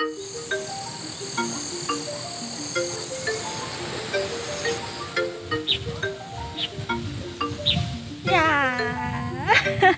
야.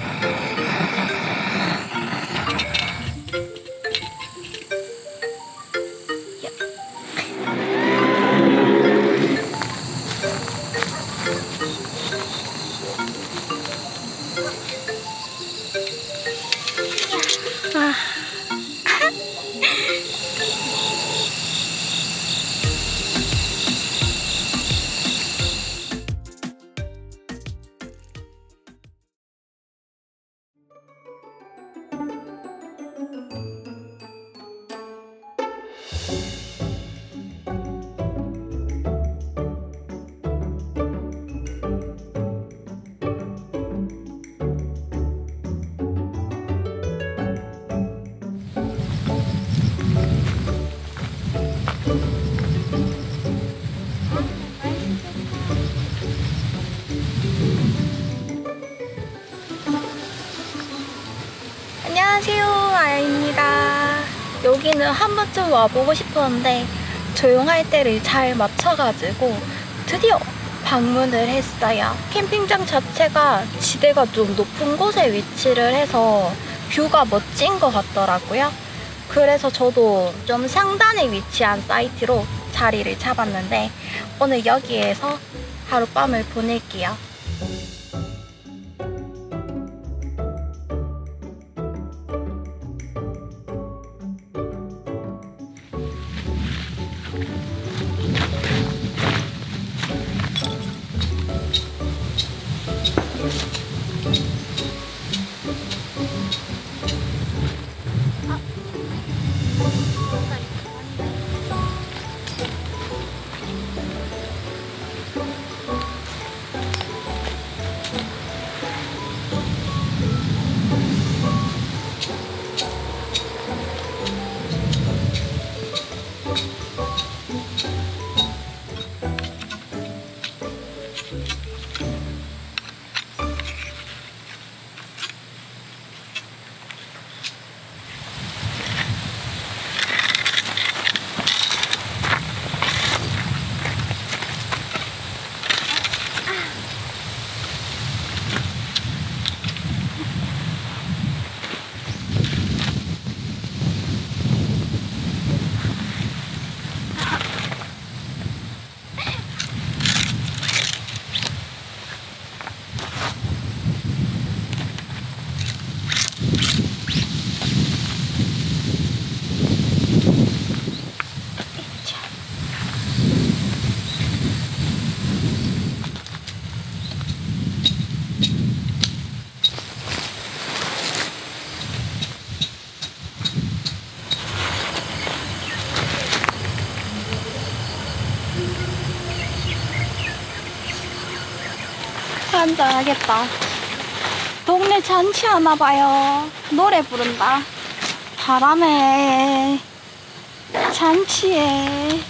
안녕하세요, 아야입니다. 여기는 한 번쯤 와보고 싶었는데 조용할 때를 잘 맞춰가지고 드디어 방문을 했어요. 캠핑장 자체가 지대가 좀 높은 곳에 위치를 해서 뷰가 멋진 것 같더라고요. 그래서 저도 좀 상단에 위치한 사이트로 자리를 잡았는데 오늘 여기에서 하룻밤을 보낼게요. 한잔하겠다. 동네 잔치하나봐요. 노래 부른다. 바람에 잔치에.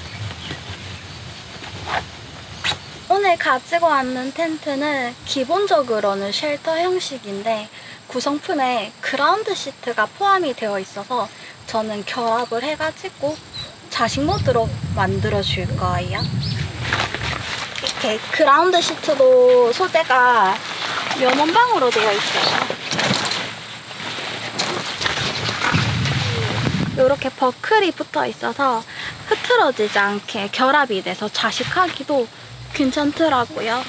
오늘 가지고 왔는 텐트는 기본적으로는 쉘터 형식인데 구성품에 그라운드 시트가 포함이 되어 있어서 저는 결합을 해가지고 자식 모드로 만들어 줄 거예요. 이렇게 그라운드 시트도 소재가 면원방으로 되어 있어요. 이렇게 버클이 붙어 있어서 흐트러지지 않게 결합이 돼서 자식하기도 괜찮더라고요.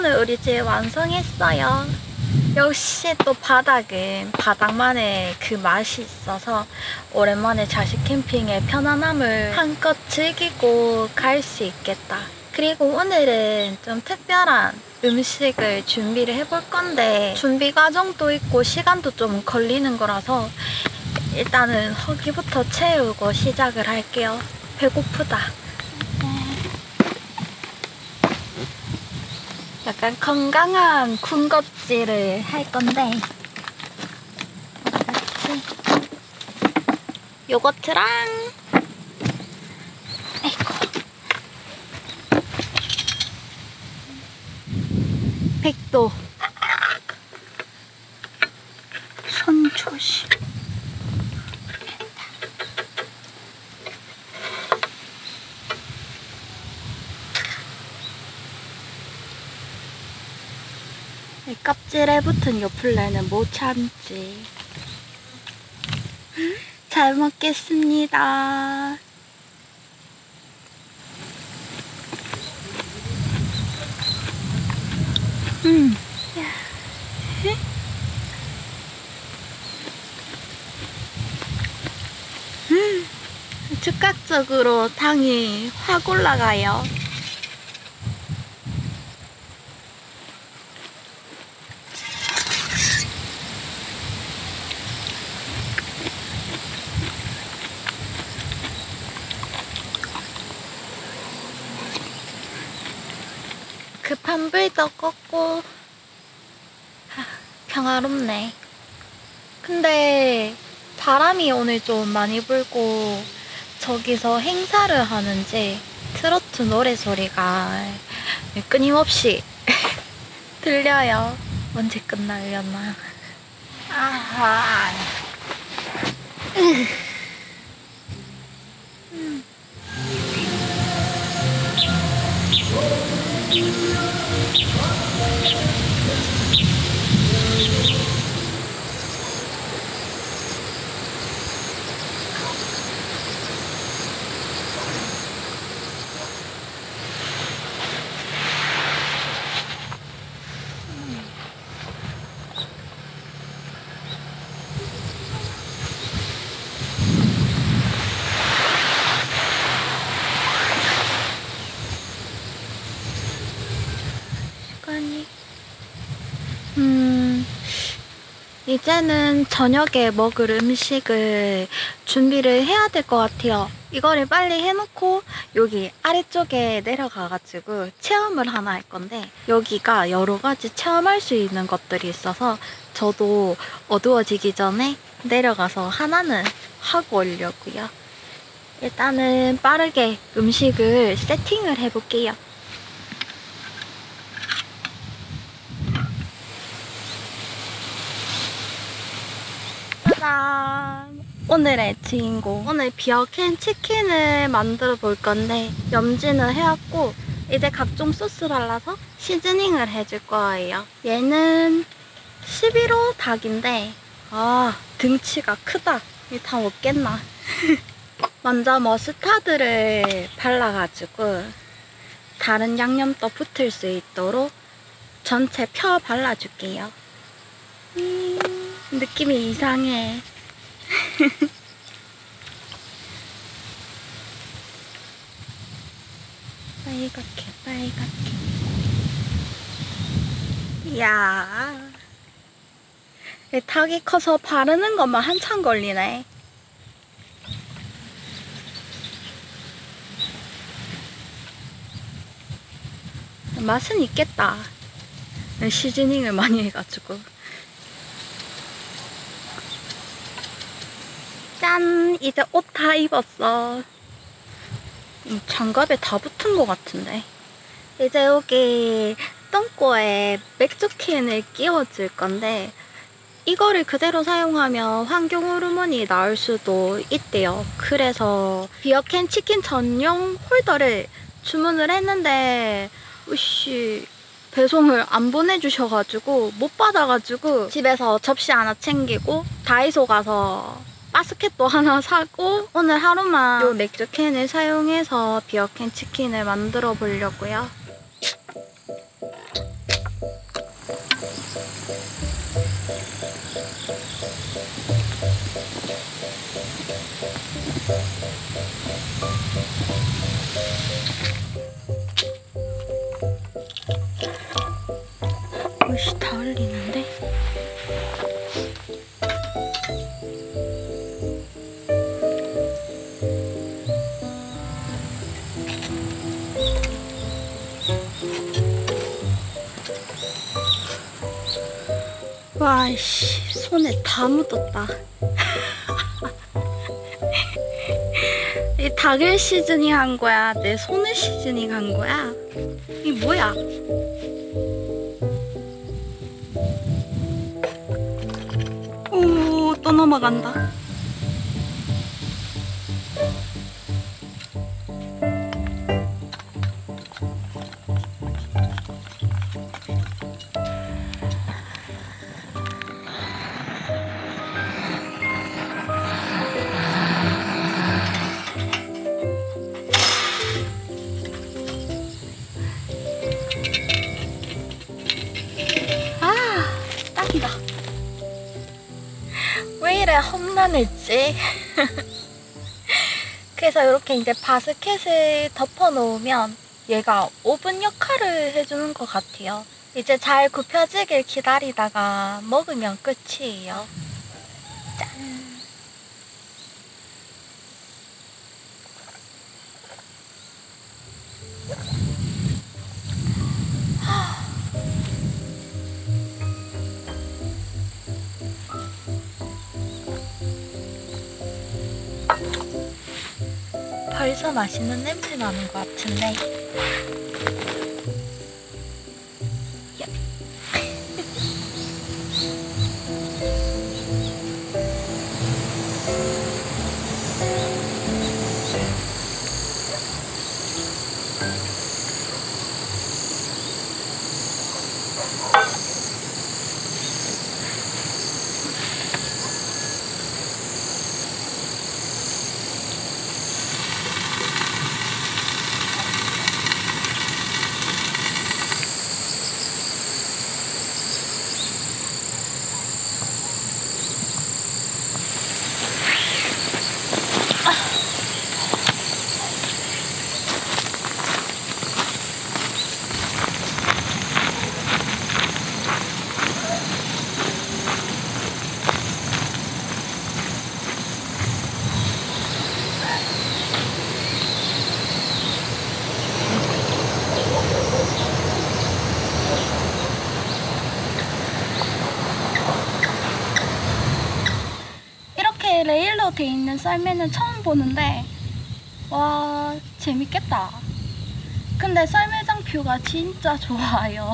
오늘 우리 집 완성했어요. 역시 또 바닥은 바닥만의 그 맛이 있어서 오랜만에 자식 캠핑의 편안함을 한껏 즐기고 갈 수 있겠다. 그리고 오늘은 좀 특별한 음식을 준비를 해볼 건데 준비 과정도 있고 시간도 좀 걸리는 거라서 일단은 허기부터 채우고 시작을 할게요. 배고프다. 약간 건강한 군것질을 할 건데 요거트랑 백도 손 조심. 이 껍질에 붙은 요플레는 못 참지. 잘 먹겠습니다. 즉각적으로 당이 확 올라가요. 급한 불도 껐고 평화롭네. 근데 바람이 오늘 좀 많이 불고 저기서 행사를 하는지 트로트 노래소리가 끊임없이 들려요. 언제 끝나려나. 아하. 이제는 저녁에 먹을 음식을 준비를 해야 될 것 같아요. 이거를 빨리 해놓고 여기 아래쪽에 내려가가지고 체험을 하나 할 건데 여기가 여러 가지 체험할 수 있는 것들이 있어서 저도 어두워지기 전에 내려가서 하나는 하고 오려고요. 일단은 빠르게 음식을 세팅을 해볼게요. 짜잔! 오늘의 주인공. 오늘 비어캔 치킨을 만들어 볼 건데 염지는 해왔고 이제 각종 소스 발라서 시즈닝을 해줄 거예요. 얘는 11호 닭인데 등치가 크다. 이거 다 먹겠나? 먼저 머스타드를 발라가지고 다른 양념도 붙을 수 있도록 전체 펴 발라줄게요. 느낌이 이상해. 빨갛게. 이야. 닭이 커서 바르는 것만 한참 걸리네. 맛은 있겠다. 시즈닝을 많이 해가지고. 짠! 이제 옷 다 입었어. 장갑에 다 붙은 것 같은데. 이제 여기 똥꼬에 맥주캔을 끼워줄 건데 이거를 그대로 사용하면 환경 호르몬이 나올 수도 있대요. 그래서 비어캔 치킨 전용 홀더를 주문을 했는데 으씨 배송을 안 보내주셔가지고 못 받아가지고 집에서 접시 하나 챙기고 다이소 가서 바스켓도 하나 사고 오늘 하루만 요 맥주캔을 사용해서 비어캔 치킨을 만들어 보려고요. 옷이 다 흘리는데? 와이씨, 손에 다 묻었다. 이 닭을 시즈닝 한 거야? 내 손을 시즈닝 한 거야? 이 뭐야? 오, 또 넘어간다. 딱이다. 왜 이래 험난했지? 그래서 이렇게 이제 바스켓을 덮어 놓으면 얘가 오븐 역할을 해주는 것 같아요. 이제 잘 굽혀지길 기다리다가 먹으면 끝이에요. 짠! 벌써 맛있는 냄새 나는 것 같은데. 레일로 돼 있는 썰매는 처음 보는데 와, 재밌겠다. 근데 썰매장 뷰가 진짜 좋아요.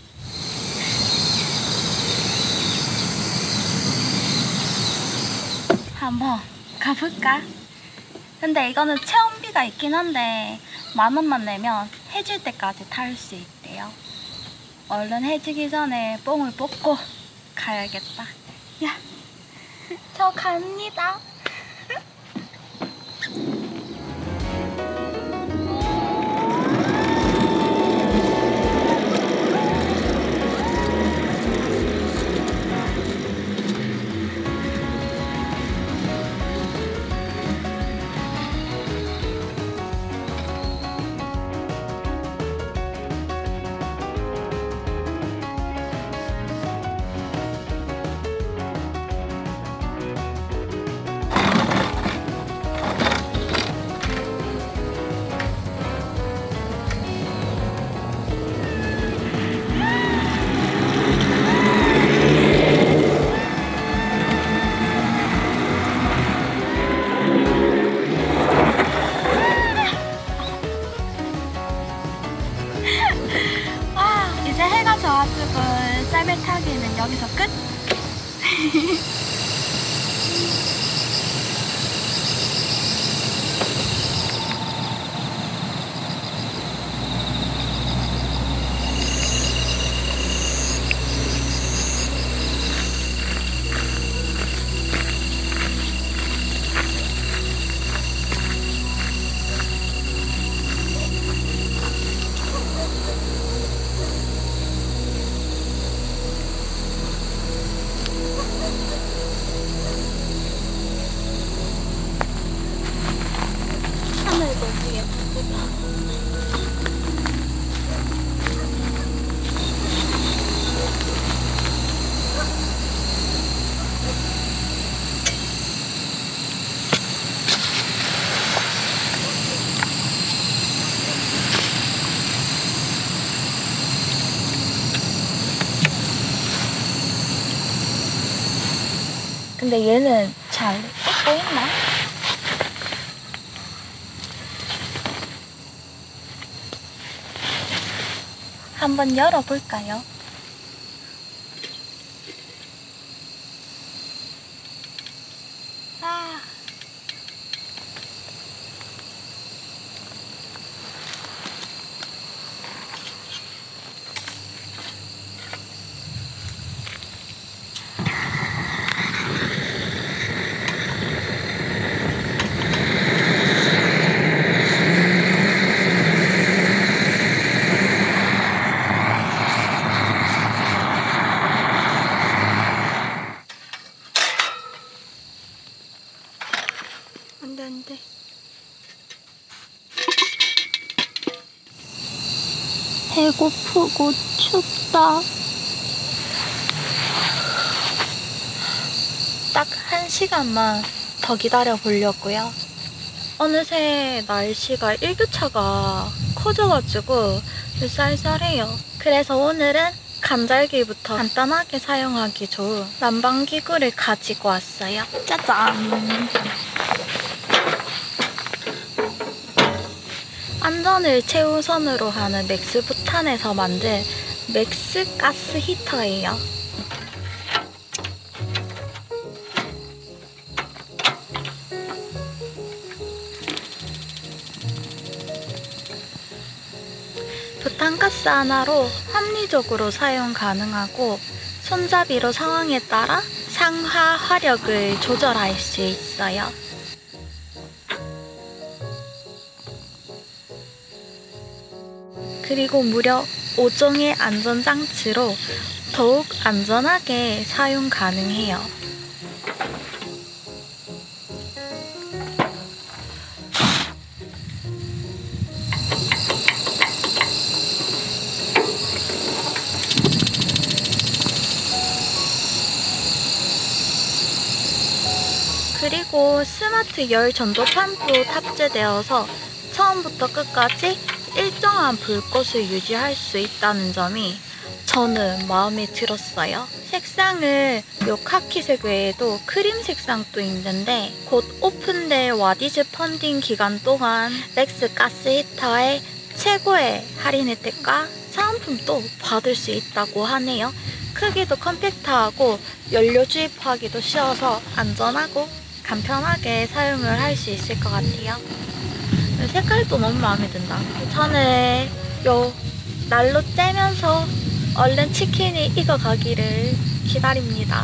한번 가볼까? 근데 이거는 체험비가 있긴 한데 10,000원만 내면 해질 때까지 탈 수 있대요. 얼른 해지기 전에 뽕을 뽑고 가야겠다. 야, 저 갑니다. 이제 해가 져가지고 썰매 타기는 여기서 끝! 근데 얘는 잘 익고 있나? 한번 열어볼까요? 아. 안 돼. 배고프고 춥다. 딱 1시간만 더 기다려 보려고요. 어느새 날씨가 일교차가 커져가지고 쌀쌀해요. 그래서 오늘은 간절기부터 간단하게 사용하기 좋은 난방기구를 가지고 왔어요. 짜잔! 안전을 최우선으로 하는 맥스부탄에서 만든 맥스 가스 히터예요. 부탄가스 하나로 합리적으로 사용 가능하고 손잡이로 상황에 따라 상하 화력을 조절할 수 있어요. 그리고 무려 5종의 안전장치로 더욱 안전하게 사용 가능해요. 그리고 스마트 열 전도판도 탑재되어서 처음부터 끝까지 일정한 불꽃을 유지할 수 있다는 점이 저는 마음에 들었어요. 색상은 요 카키색 외에도 크림 색상도 있는데 곧 오픈될 와디즈 펀딩 기간 동안 맥스 가스 히터의 최고의 할인 혜택과 사은품도 받을 수 있다고 하네요. 크기도 컴팩트하고 연료 주입하기도 쉬워서 안전하고 간편하게 사용을 할 수 있을 것 같아요. 색깔도 너무 마음에 든다. 저는 요 난로 쬐면서 얼른 치킨이 익어가기를 기다립니다.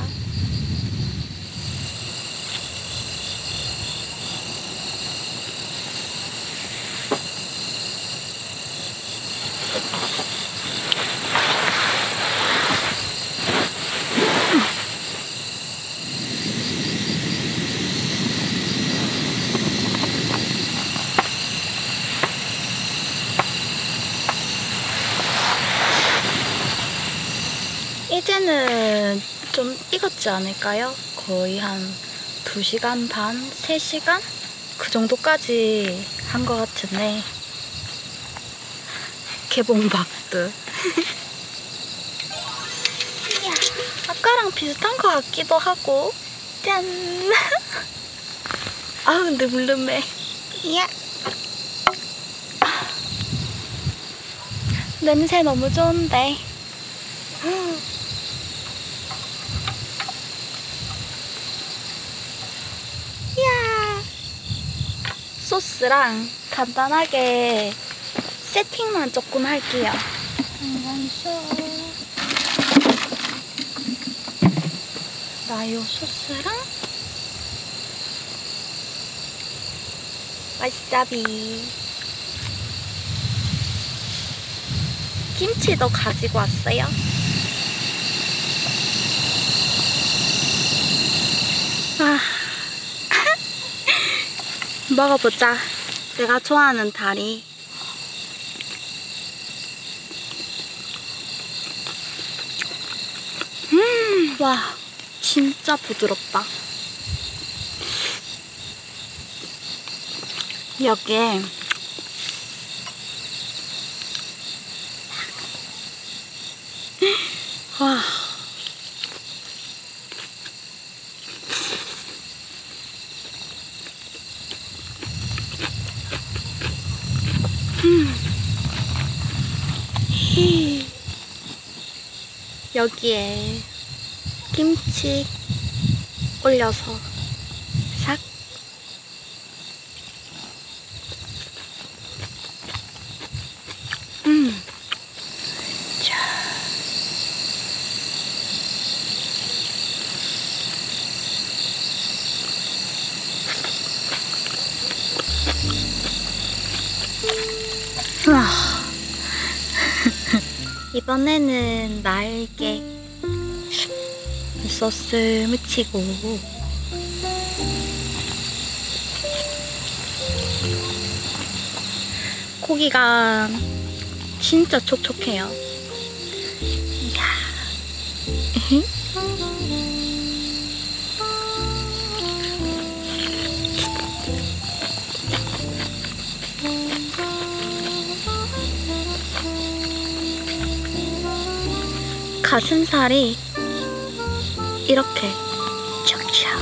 이제는 좀 익었지 않을까요? 거의 한 2시간 반? 3시간? 그 정도까지 한 것 같은데 개봉박두 이야, 아까랑 비슷한 것 같기도 하고 짠! 아 근데 물름해. 이야. 냄새 너무 좋은데. 이야. 소스랑 간단하게 세팅만 조금 할게요. 마요 소스랑 와사비, 김치도 가지고 왔어요. 아, 먹어보자. 내가 좋아하는 다리. 와, 진짜 부드럽다. 여기에 와, 여기에 김치 올려서 싹. 자. 와. 이번에는 날개 소스 묻히고 고기가 진짜 촉촉해요. 이야. 가슴살이 이렇게 촥촥.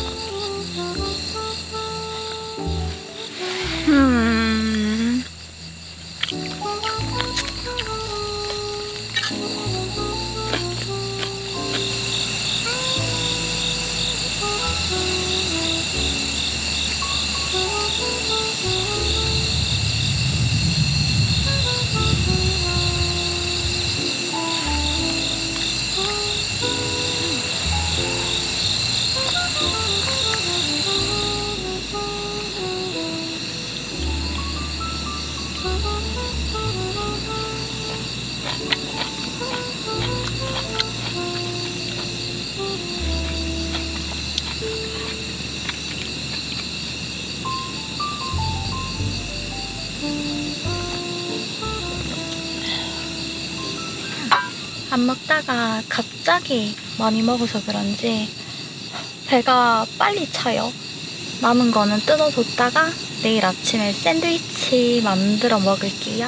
안 먹다가 갑자기 많이 먹어서 그런지 배가 빨리 차요. 남은 거는 뜯어뒀다가 내일 아침에 샌드위치 만들어 먹을게요.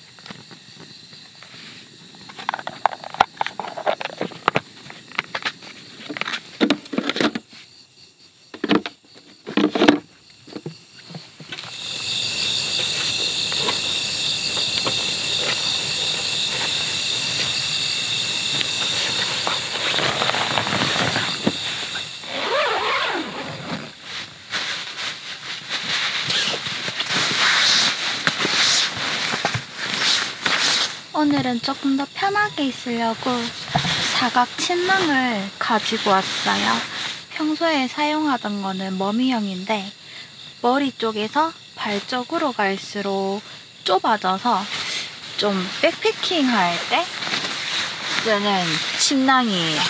오늘은 조금 더 편하게 있으려고 사각 침낭을 가지고 왔어요. 평소에 사용하던 거는 머미형인데 머리 쪽에서 발 쪽으로 갈수록 좁아져서 좀 백패킹 할 때 쓰는 침낭이에요.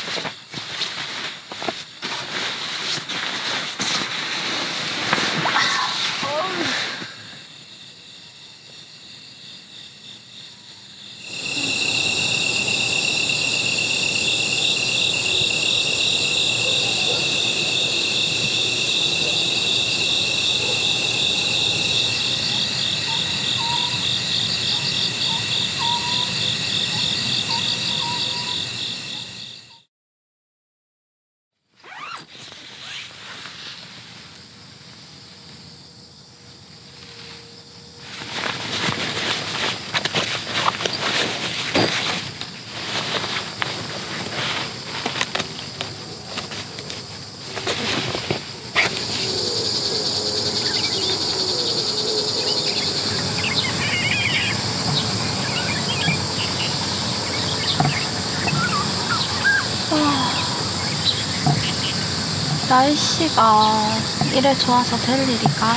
날씨가 이래 좋아서 될 일인가?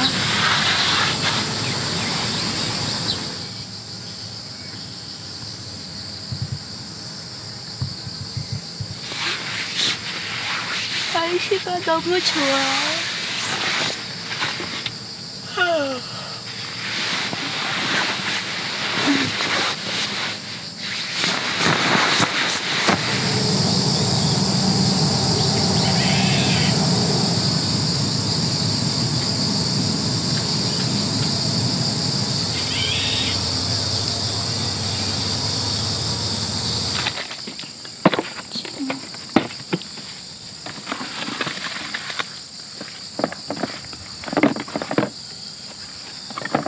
날씨가 너무 좋아.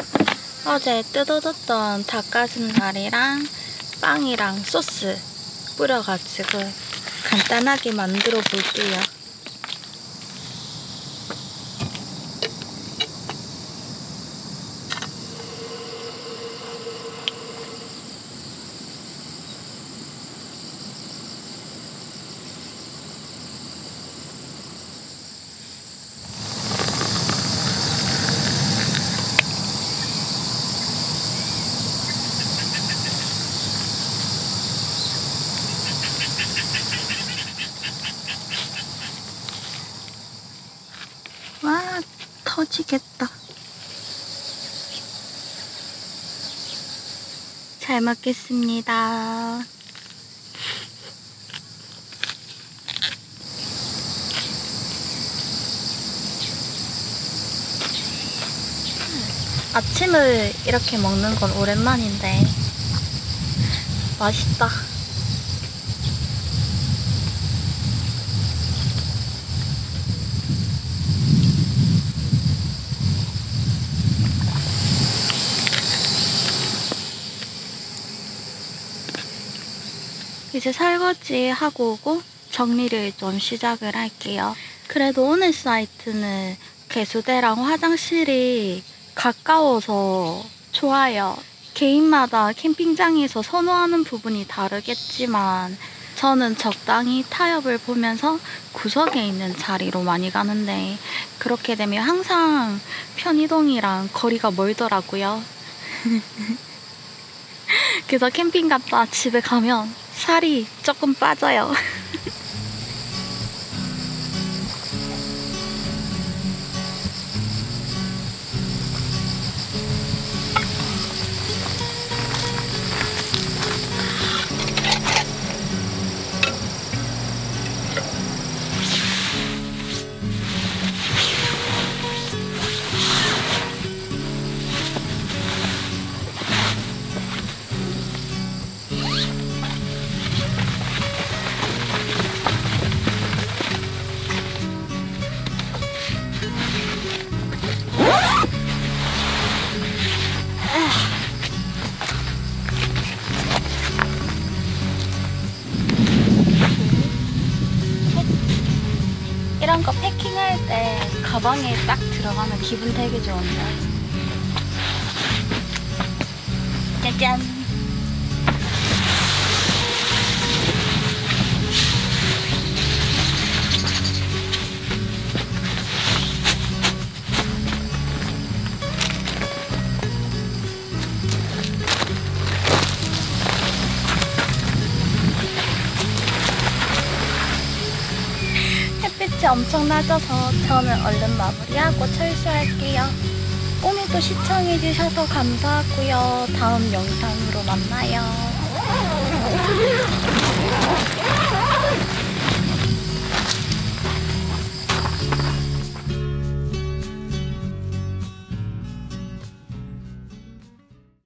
어제 뜯어뒀던 닭가슴살이랑 빵이랑 소스 뿌려가지고 간단하게 만들어 볼게요. 와, 터지겠다. 잘 먹겠습니다. 아침을 이렇게 먹는 건 오랜만인데 맛있다. 이제 설거지 하고 오고 정리를 좀 시작을 할게요. 그래도 오늘 사이트는 개수대랑 화장실이 가까워서 좋아요. 개인마다 캠핑장에서 선호하는 부분이 다르겠지만 저는 적당히 타협을 보면서 구석에 있는 자리로 많이 가는데 그렇게 되면 항상 편의동이랑 거리가 멀더라고요. 그래서 캠핑 갔다 집에 가면 살이 조금 빠져요. 이런 거 패킹할 때 가방에 딱 들어가면 기분 되게 좋은데. 짜잔! 햇빛이 엄청 낮아서 저는 얼른 마무리하고 철수할게요. 오늘도 시청해주셔서 감사하고요. 다음 영상으로 만나요.